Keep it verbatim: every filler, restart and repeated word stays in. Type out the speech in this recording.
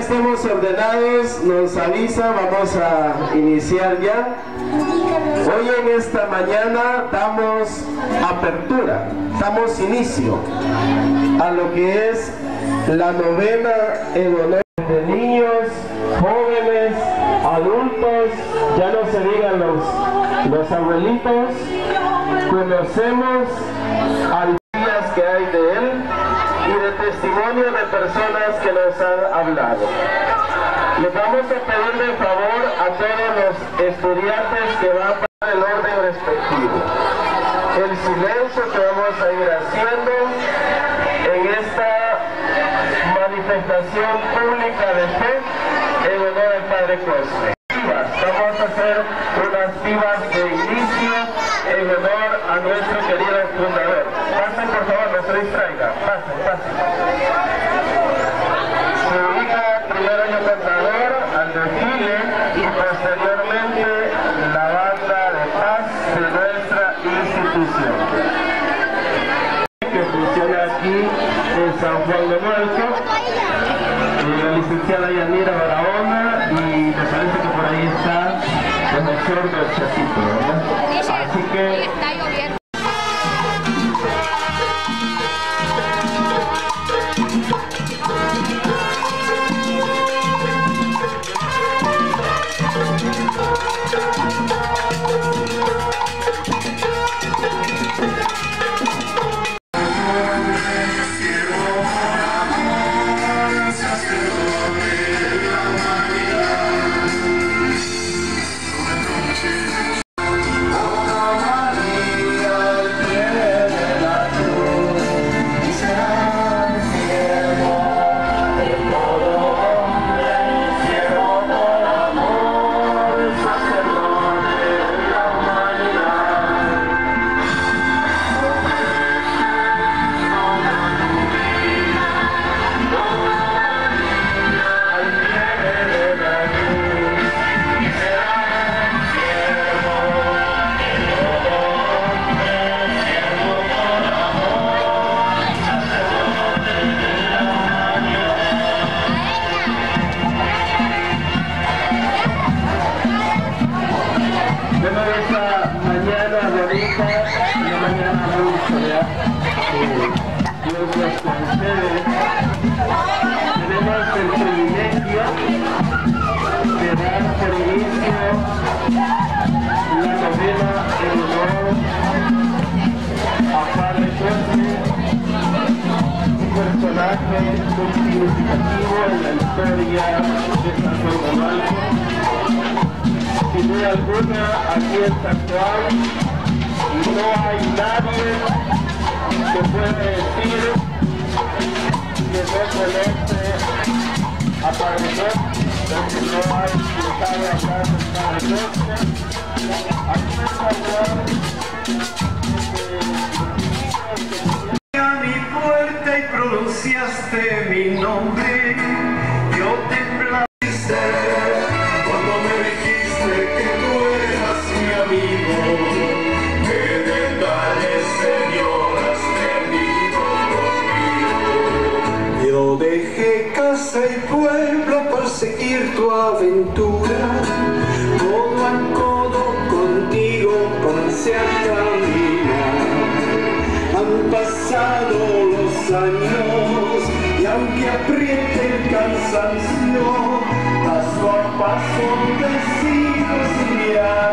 estemos ordenados, nos avisa, vamos a iniciar ya. Hoy en esta mañana damos apertura, damos inicio a lo que es la novena en honor de niños, jóvenes, adultos, ya no se digan los, los abuelitos. Conocemos algunas que hay de él y de testimonio de personas que nos han hablado. Les vamos a pedir de favor a todos los estudiantes que van para el orden respectivo. El silencio que vamos a ir haciendo en esta manifestación pública de fe en honor al Padre Cosme. Vamos a hacer unas vivas de inicio en honor a nuestro querido fundador. Pasen por favor, no se distraigan. Pasen, pasen. Se ubica primero el contador al desfile y posteriormente la banda de paz de nuestra institución, que funciona aquí en San Juan de Muerto. La licenciada Yanira Barahona, y me parece que por ahí está el doctor del Chacito, ¿verdad? Así que significativo en la historia de San Juan de Muerto. Sin duda alguna, aquí en San Juan no hay nadie que pueda decir que no conoce a Padre Cosme, porque no hay quien sabe hablar del Padre Cosme. Aquí en San Juan, y pronunciaste mi nombre, yo temblaste cuando me dijiste que tú eras mi amigo. ¿Qué detalles, Señor, has tenido conmigo? Yo dejé casa y pueblo por seguir tu aventura, codo a codo contigo comencé a caminar. Han pasado los años y aunque apriete el cansancio, paso a paso decido estudiar.